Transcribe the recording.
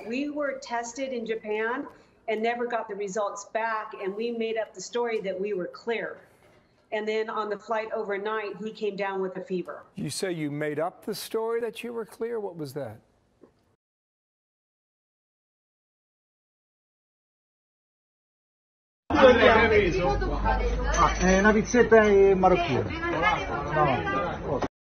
that we were tested in Japan and never got the results back, and we made up the story that we were clear. And then on the flight overnight, he came down with a fever. You say you made up the story that you were clear? What was that? Una pizzetta e marocchino. No.